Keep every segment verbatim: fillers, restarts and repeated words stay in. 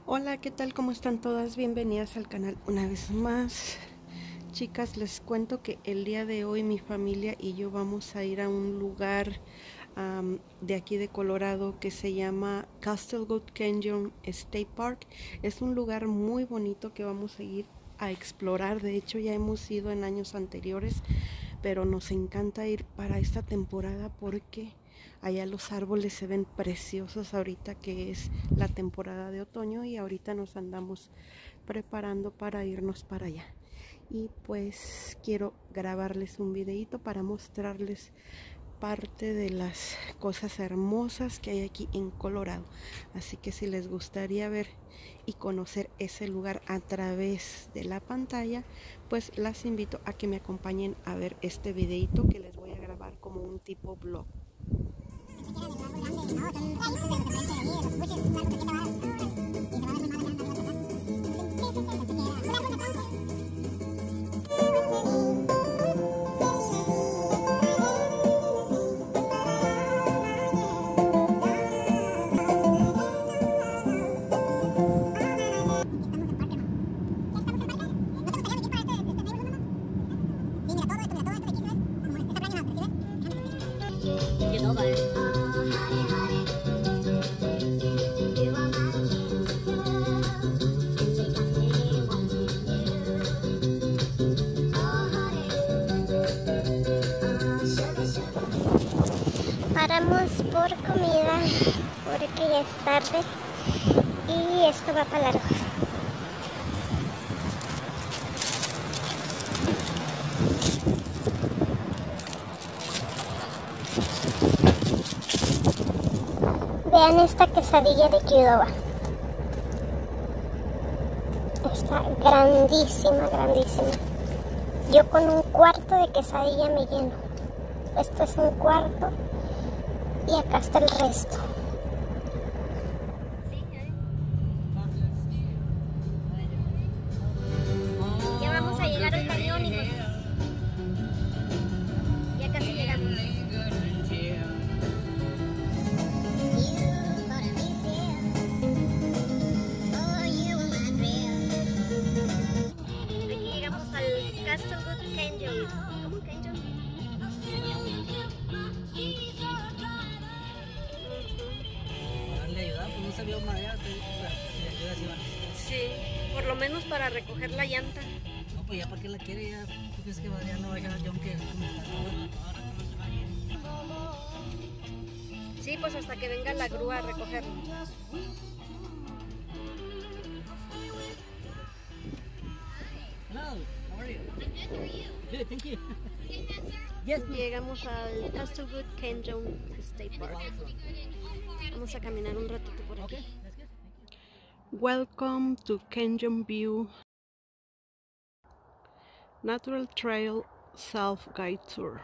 Hola, ¿qué tal? ¿Cómo están todas? Bienvenidas al canal una vez más. Chicas, les cuento que el día de hoy mi familia y yo vamos a ir a un lugar um, de aquí de Colorado que se llama Castlewood Canyon State Park. Es un lugar muy bonito que vamos a ir a explorar. De hecho, ya hemos ido en años anteriores, pero nos encanta ir para esta temporada porque allá los árboles se ven preciosos ahorita que es la temporada de otoño y ahorita nos andamos preparando para irnos para allá. Y pues quiero grabarles un videito para mostrarles parte de las cosas hermosas que hay aquí en Colorado. Así que si les gustaría ver y conocer ese lugar a través de la pantalla, pues las invito a que me acompañen a ver este videito que les voy a grabar como un tipo vlog. Paramos por comida porque ya es tarde y esto va para largo. Vean esta quesadilla de Qdoba. Está grandísima, grandísima. Yo con un cuarto de quesadilla me lleno. Esto es un cuarto y acá está el resto. Ya vamos a llegar al cañón, hijos. Ya casi llegamos. Aquí llegamos al Castlewood Canyon. ¿Cómo Canyon? Darle ayuda, pues no sabía manejar, pero si ayuda sí van. Sí, por lo menos para recoger la llanta. No, pues ya para qué la quiere, ya. ¿Tú crees que ya no va a llegar John que es como está todo? Sí, pues hasta que venga la grúa a recogerlo. Hello, how are you? Good, thank you. Yes, Llegamos al Castlewood Canyon State Park. Vamos a caminar un ratito por aquí. okay, that's good. Welcome to Canyon View Natural Trail Self-Guide Tour.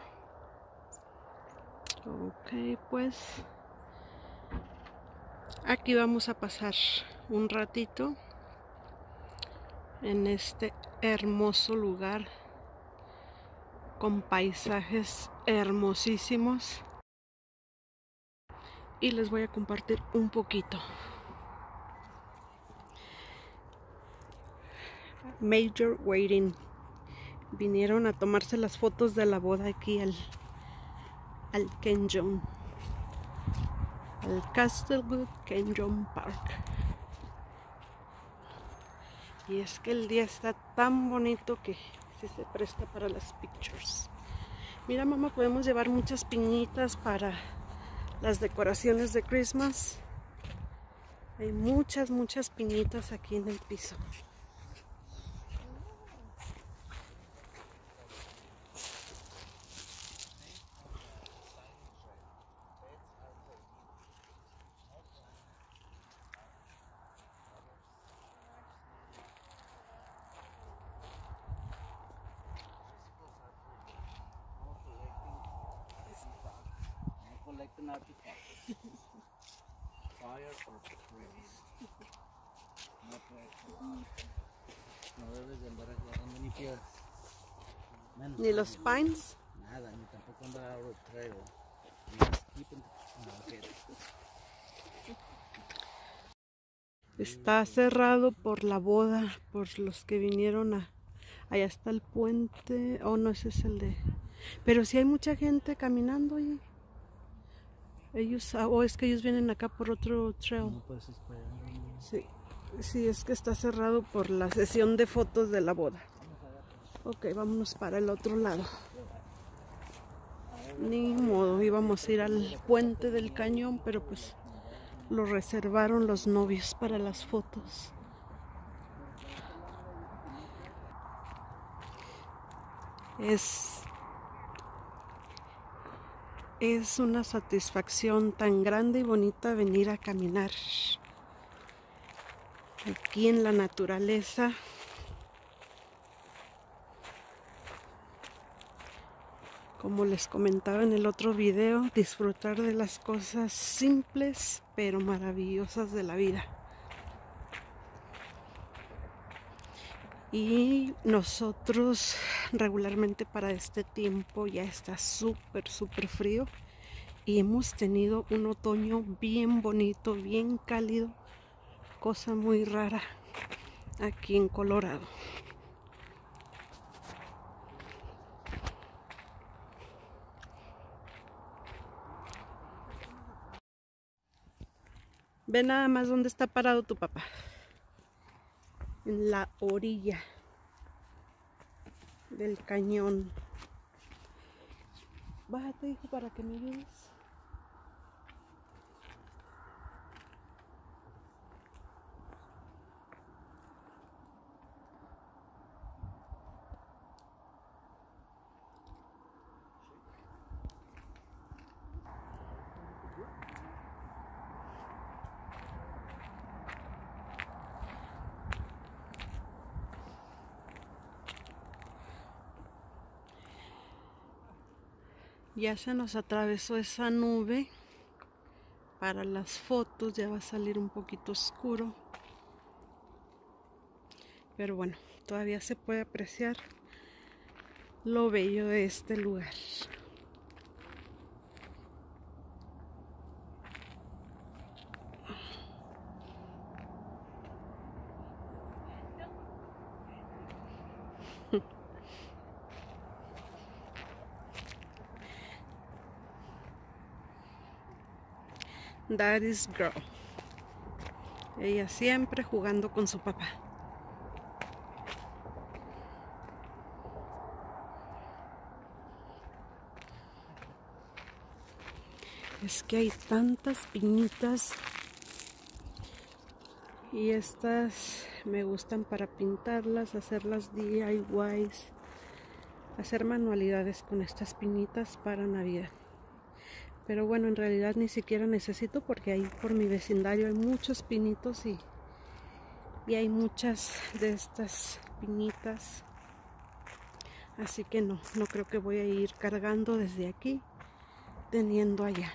Ok, pues aquí vamos a pasar un ratito en este hermoso lugar con paisajes hermosísimos y les voy a compartir un poquito. Major Waiting vinieron a tomarse las fotos de la boda aquí al, al Canyon, al Castlewood Canyon Park. Y es que el día está tan bonito que sí se presta para las pictures. Mira, mamá, podemos llevar muchas piñitas para las decoraciones de Christmas. Hay muchas, muchas piñitas aquí en el piso. Collecting artifacts. Fire or trees. No, no debes de andar agarrando ni piedras. Menos Ni los pines. nada, ni tampoco andar out of trail. Just keep it. No, okay. Está cerrado por la boda, por los que vinieron a... Allá está el puente. Oh, no, ese es el de... Pero sí hay mucha gente caminando allí. Ellos, o oh, es que ellos vienen acá por otro trail. No puedes esperar. Sí, sí, es que está cerrado por la sesión de fotos de la boda. Ok, vámonos para el otro lado. Ni modo, íbamos a ir al puente del cañón, pero pues lo reservaron los novios para las fotos. Es, es una satisfacción tan grande y bonita venir a caminar aquí en la naturaleza. Como les comentaba en el otro video, disfrutar de las cosas simples pero maravillosas de la vida. Y nosotros regularmente para este tiempo ya está súper, súper frío. Y hemos tenido un otoño bien bonito, bien cálido. Cosa muy rara aquí en Colorado. Ve nada más dónde está parado tu papá. En la orilla del cañón. Bájate, hijo, para que me ayudes. Ya se nos atravesó esa nube. Para las fotos ya va a salir un poquito oscuro. Pero bueno, todavía se puede apreciar lo bello de este lugar. Daddy's girl. Ella siempre jugando con su papá. Es que hay tantas piñitas. Y estas me gustan para pintarlas, hacerlas D I Ys. Hacer manualidades con estas piñitas para Navidad. Pero bueno, en realidad ni siquiera necesito porque ahí por mi vecindario hay muchos pinitos y, y hay muchas de estas piñitas. Así que no, no creo que voy a ir cargando desde aquí, teniendo allá.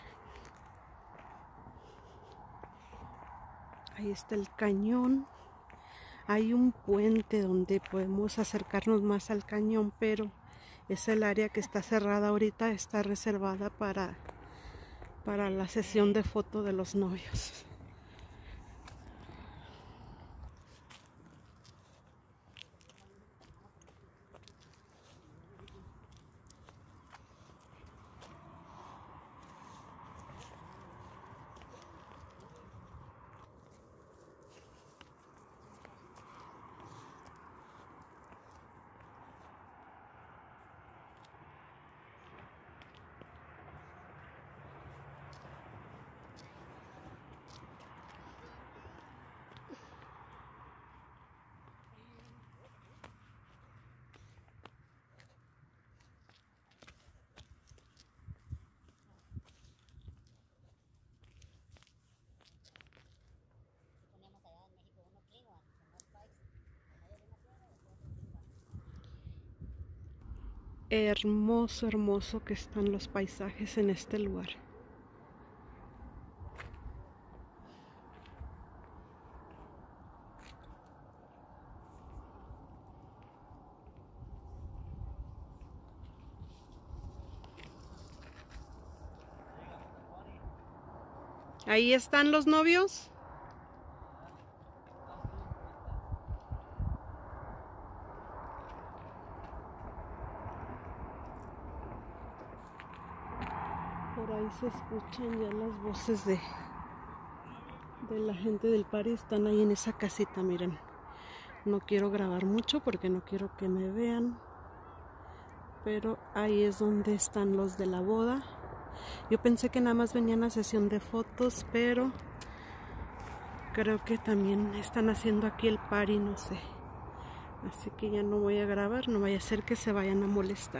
Ahí está el cañón. Hay un puente donde podemos acercarnos más al cañón, pero es el área que está cerrada ahorita, está reservada para... para la sesión de foto de los novios. Hermoso, hermoso que están los paisajes en este lugar. Ahí están los novios. Ahí se escuchan ya las voces de, de la gente del party. Están ahí en esa casita, miren. No quiero grabar mucho porque no quiero que me vean. Pero ahí es donde están los de la boda. Yo pensé que nada más venían a sesión de fotos, pero creo que también están haciendo aquí el party, no sé. Así que ya no voy a grabar, no vaya a ser que se vayan a molestar.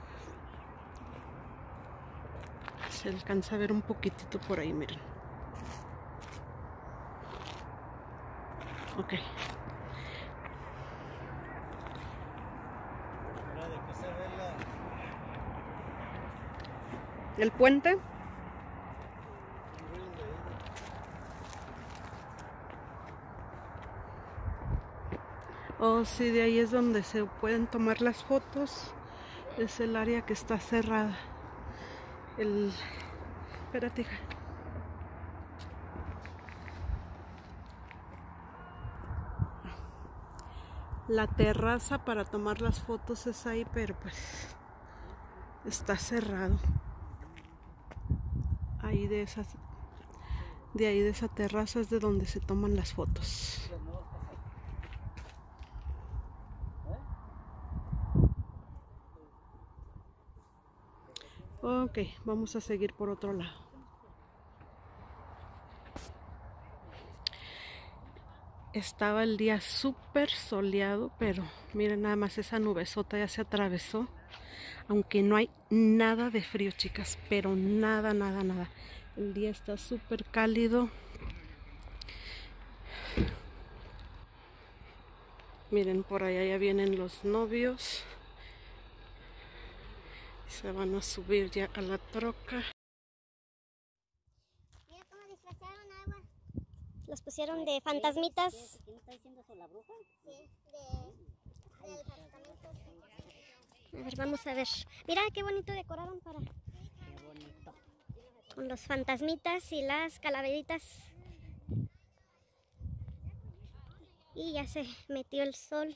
Se alcanza a ver un poquitito por ahí, miren. Ok. ¿El puente? Oh, sí, de ahí es donde se pueden tomar las fotos. Es el área que está cerrada. El... Espérate, hija. La terraza para tomar las fotos es ahí, pero pues está cerrado. Ahí de esas, de ahí de esa terraza es de donde se toman las fotos. Ok, vamos a seguir por otro lado. Estaba el día súper soleado, pero miren nada más esa nubesota ya se atravesó. Aunque no hay nada de frío, chicas, pero nada, nada, nada. El día está súper cálido. Miren, por allá ya vienen los novios. Se van a subir ya a la troca. Mira cómo disfrazaron agua. Los pusieron de fantasmitas. ¿Quién está diciendo eso, la bruja? Sí, de, del departamento. A ver, vamos a ver. Mira qué bonito decoraron para... Qué bonito. Con los fantasmitas y las calaveritas. Y ya se metió el sol.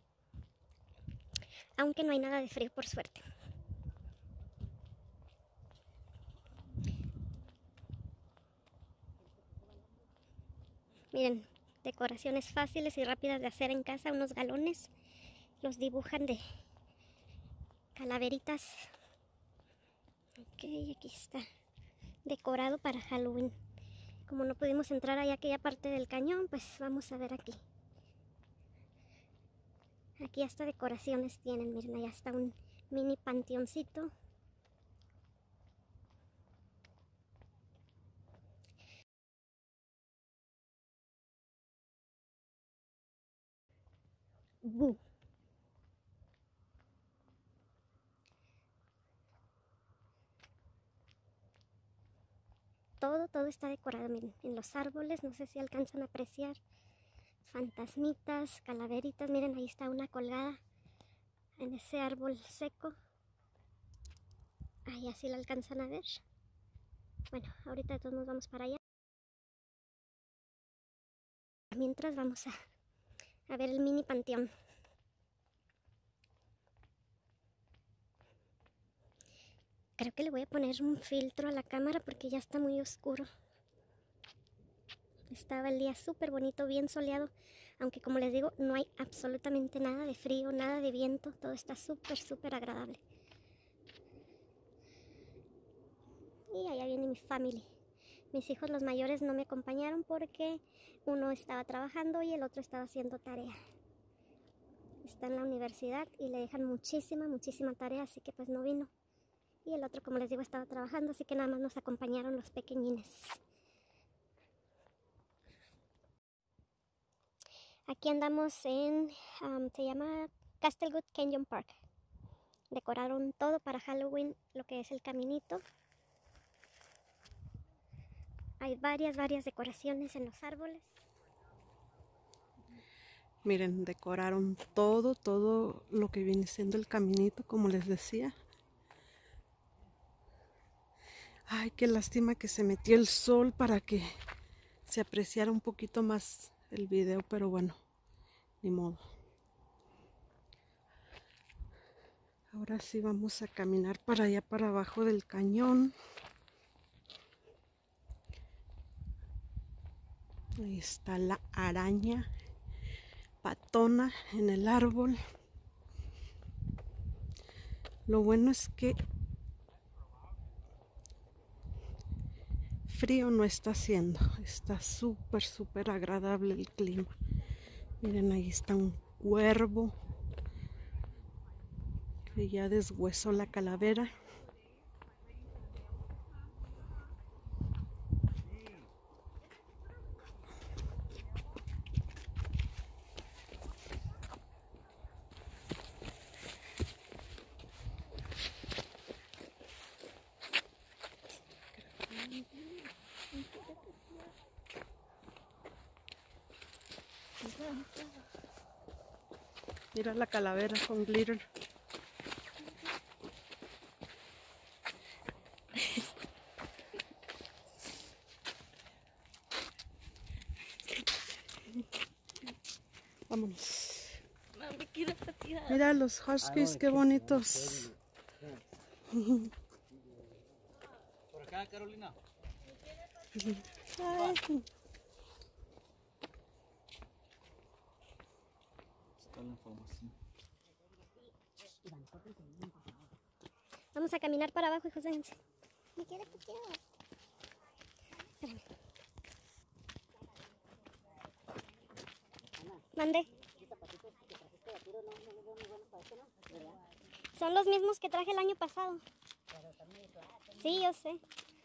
Aunque no hay nada de frío, por suerte. Miren, decoraciones fáciles y rápidas de hacer en casa. Unos galones. Los dibujan de calaveritas. Ok, aquí está. Decorado para Halloween. Como no pudimos entrar allá a aquella parte del cañón, pues vamos a ver aquí. Aquí hasta decoraciones tienen. Miren, allá está un mini panteoncito. ¡Bu! Todo, todo está decorado, miren, en los árboles, no sé si alcanzan a apreciar. Fantasmitas, calaveritas, miren, ahí está una colgada en ese árbol seco. Ahí así la alcanzan a ver. Bueno, ahorita todos nos vamos para allá. Mientras vamos a, a ver el mini panteón. Creo que le voy a poner un filtro a la cámara porque ya está muy oscuro. Estaba el día súper bonito, bien soleado. Aunque como les digo, no hay absolutamente nada de frío, nada de viento. Todo está súper, súper agradable. Y allá viene mi familia. Mis hijos los mayores no me acompañaron porque uno estaba trabajando y el otro estaba haciendo tarea. Está en la universidad y le dejan muchísima, muchísima tarea, así que pues no vino. Y el otro, como les digo, estaba trabajando, así que nada más nos acompañaron los pequeñines. Aquí andamos en, um, se llama Castlewood Canyon Park. Decoraron todo para Halloween, lo que es el caminito. Hay varias, varias decoraciones en los árboles. Miren, decoraron todo, todo lo que viene siendo el caminito, como les decía. Ay, qué lástima que se metió el sol para que se apreciara un poquito más el video, pero bueno, ni modo. Ahora sí vamos a caminar para allá, para abajo del cañón. Ahí está la araña patona en el árbol. Lo bueno es que frío no está haciendo. Está súper, súper agradable el clima. Miren, ahí está un cuervo que ya deshuesó la calavera. Mira la calavera con glitter. Vámonos. Mira los huskies, qué bonitos. Por acá, Carolina. Ay. Está la información. Vamos a caminar para abajo, hijos, vénganse. Me quedé poquito. Espérame. Mandé. Son los mismos que traje el año pasado. Sí, yo sé.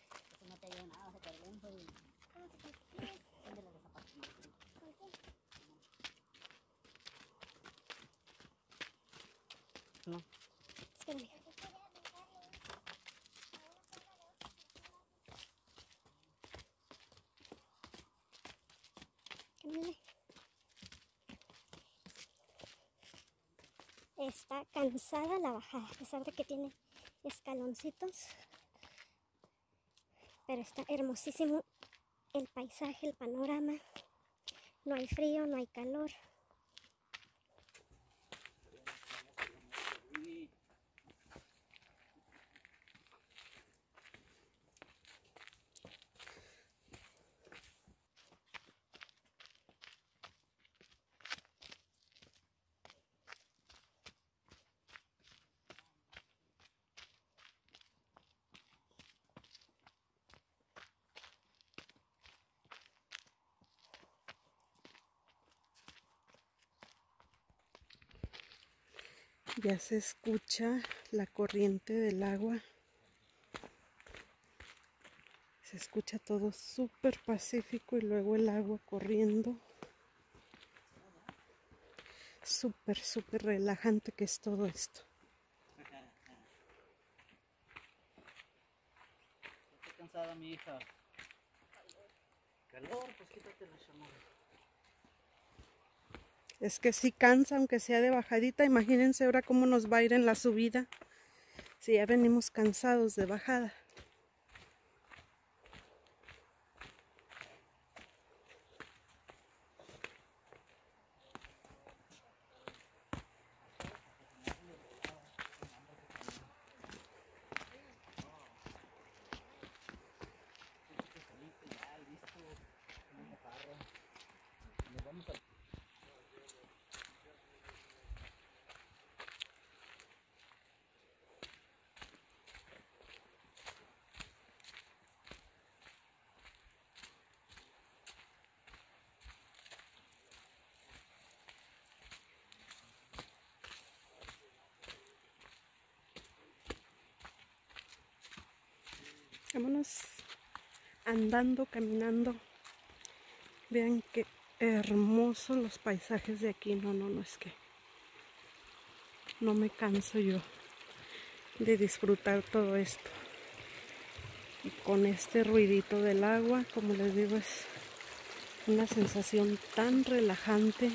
No. Espérame. Camínale. Está cansada la bajada, a pesar de que tiene escaloncitos. Pero está hermosísimo el paisaje, el panorama. No hay frío, no hay calor. Ya se escucha la corriente del agua. Se escucha todo súper pacífico y luego el agua corriendo. Súper, súper relajante que es todo esto. Estoy cansada, mi hija. Calor, pues quítate la chamarra. Es que sí cansa, aunque sea de bajadita. Imagínense ahora cómo nos va a ir en la subida. Si ya venimos cansados de bajada. Nos vamos a... Vámonos andando, caminando. Vean qué hermosos los paisajes de aquí. No, no, no, es que no me canso yo de disfrutar todo esto. Y con este ruidito del agua, como les digo, es una sensación tan relajante.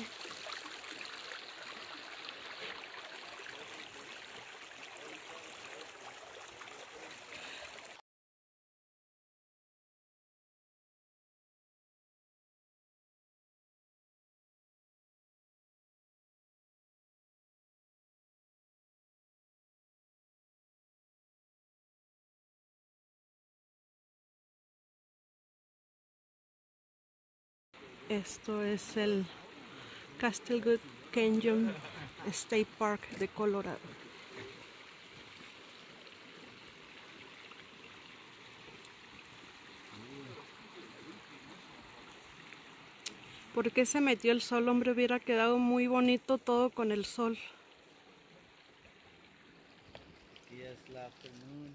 Esto es el Castlegood Canyon State Park de Colorado. ¿Por qué se metió el sol, hombre? Hubiera quedado muy bonito todo con el sol. Y es la afternoon.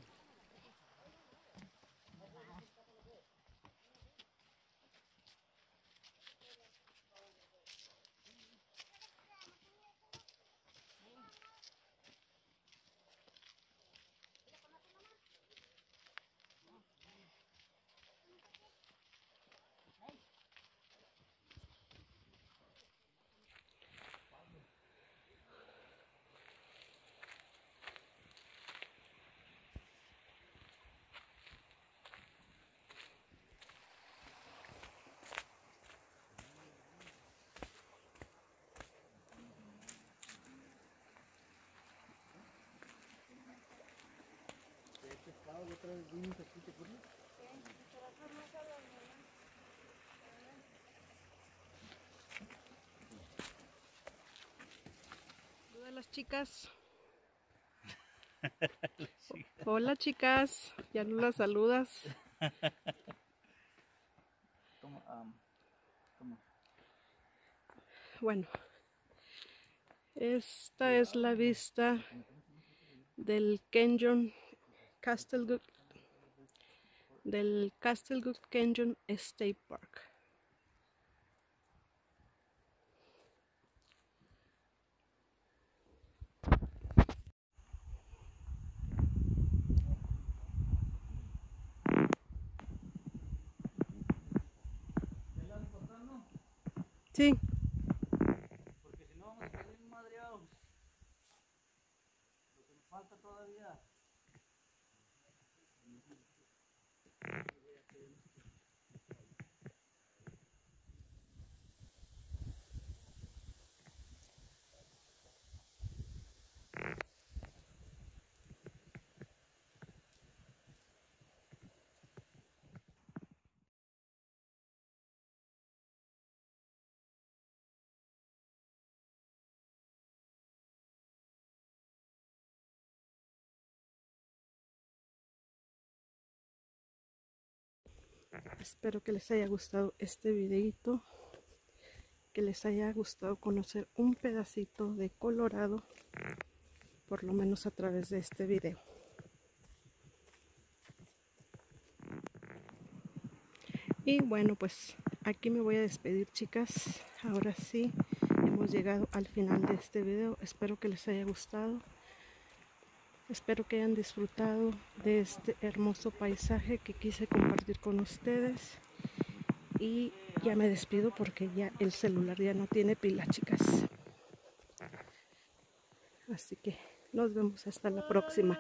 Hola las chicas. Hola chicas, ya no las saludas. Toma, um, toma. Bueno, esta es la vista del Canyon Castlegood, del Castlegood Canyon State Park. Sí. Porque si no vamos a salir madreados. Lo que nos falta todavía. Espero que les haya gustado este videito, que les haya gustado conocer un pedacito de Colorado, por lo menos a través de este video. Y bueno, pues aquí me voy a despedir, chicas. Ahora sí, hemos llegado al final de este video. Espero que les haya gustado. Espero que hayan disfrutado de este hermoso paisaje que quise compartir con ustedes. Y ya me despido porque ya el celular ya no tiene pila, chicas. Así que nos vemos hasta la próxima.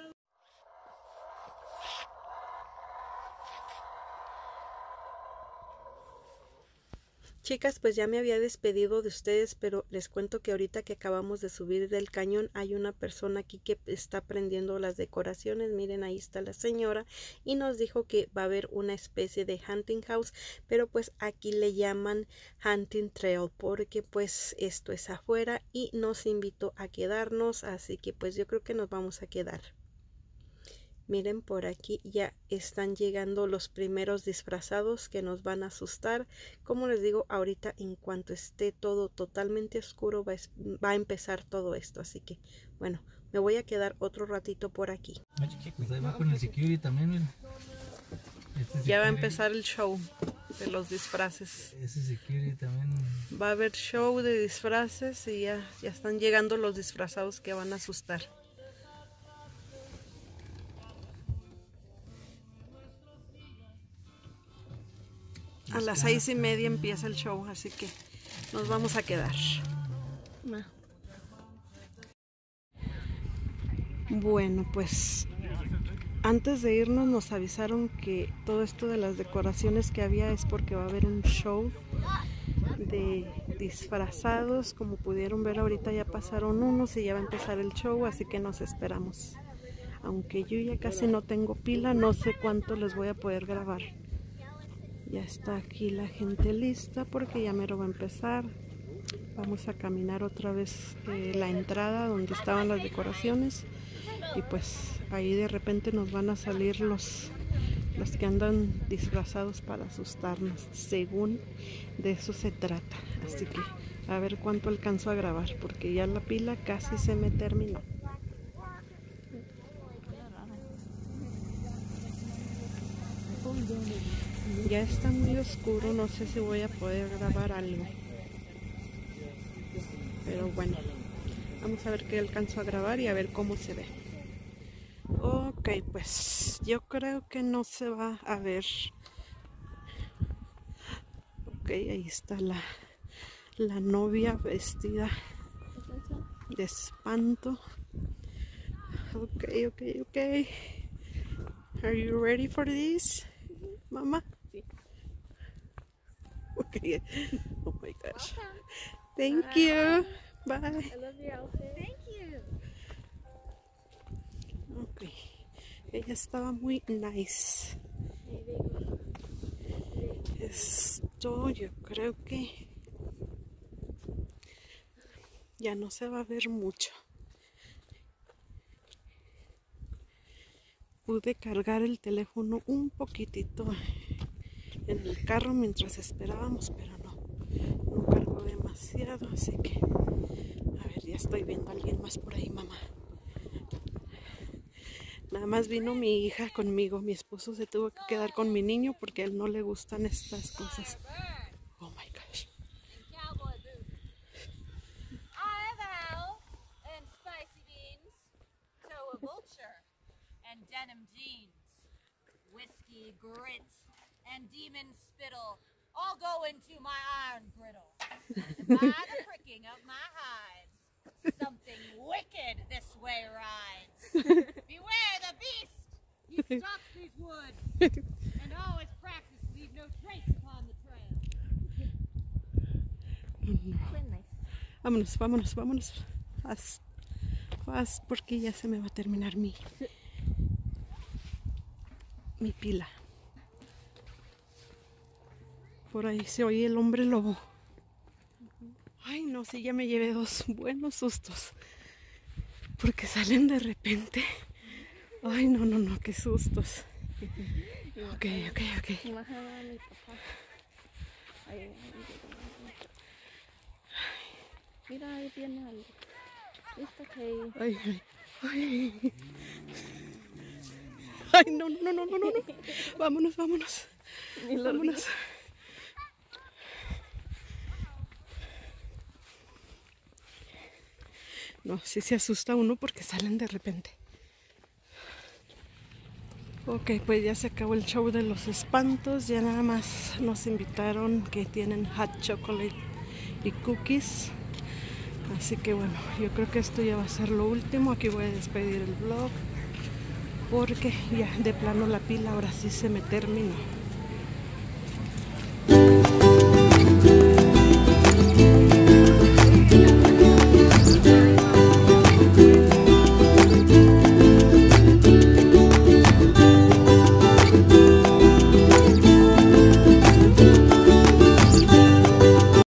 Chicas, pues ya me había despedido de ustedes, pero les cuento que ahorita que acabamos de subir del cañón hay una persona aquí que está prendiendo las decoraciones. Miren, ahí está la señora y nos dijo que va a haber una especie de hunting house, pero pues aquí le llaman hunting trail porque pues esto es afuera y nos invitó a quedarnos, así que pues yo creo que nos vamos a quedar. Miren, por aquí ya están llegando los primeros disfrazados que nos van a asustar. Como les digo, ahorita en cuanto esté todo totalmente oscuro va a, va a empezar todo esto. Así que, bueno, me voy a quedar otro ratito por aquí. Pues ahí va con el security también, miren. Este ya va a empezar el show de los disfraces. Ese security también. Va a haber show de disfraces y ya, ya están llegando los disfrazados que van a asustar. A las seis y media empieza el show, así que nos vamos a quedar. Bueno, pues antes de irnos nos avisaron que todo esto de las decoraciones que había es porque va a haber un show de disfrazados. Como pudieron ver, ahorita ya pasaron unos y ya va a empezar el show, así que nos esperamos. Aunque yo ya casi no tengo pila, no sé cuánto les voy a poder grabar. Ya está aquí la gente lista porque ya mero va a empezar. Vamos a caminar otra vez eh, la entrada donde estaban las decoraciones. Y pues ahí de repente nos van a salir los, los que andan disfrazados para asustarnos. Según de eso se trata. Así que a ver cuánto alcanzo a grabar porque ya la pila casi se me terminó. Ya está muy oscuro, no sé si voy a poder grabar algo. Pero bueno, vamos a ver qué alcanzo a grabar y a ver cómo se ve. Ok, pues yo creo que no se va a ver. Ok, ahí está la, la novia vestida de espanto. Ok, ok, ok. Are you ready for this, Mama? Sí. Okay. Oh my gosh. Thank you. Bye. I love your outfit. Thank you. Ok. Ella estaba muy nice. Esto yo creo que ya no se va a ver mucho. Pude cargar el teléfono un poquitito en el carro mientras esperábamos, pero no, no cargó demasiado, así que a ver, ya estoy viendo a alguien más por ahí, mamá. Nada más vino mi hija conmigo, mi esposo se tuvo que quedar con mi niño porque a él no le gustan estas cosas. Oh my gosh. And denim jeans, whiskey grits, and demon spittle all go into my iron griddle. By the pricking of my hides, something wicked this way rides. Beware the beast! He stalks these woods, and all his practice leave no trace upon the trail. Fue nice. Vámonos, vámonos, vámonos. Fast, fast, porque ya se me va a terminar mi... mi pila. Por ahí se oye el hombre lobo. Ay, no, sí, ya me llevé dos buenos sustos. Porque salen de repente. Ay, no, no, no, qué sustos. Ok, ok, ok. Bajaba a mi papá. Ahí, mira, ahí viene algo. Está ok. Ay, ay, ay. Ay, no, no, no, no, no, no. Vámonos, vámonos. Vámonos. No, sí se asusta uno porque salen de repente. Ok, pues ya se acabó el show de los espantos. Ya nada más nos invitaron que tienen hot chocolate y cookies. Así que bueno, yo creo que esto ya va a ser lo último. Aquí voy a despedir el vlog porque ya de plano la pila ahora sí se me terminó.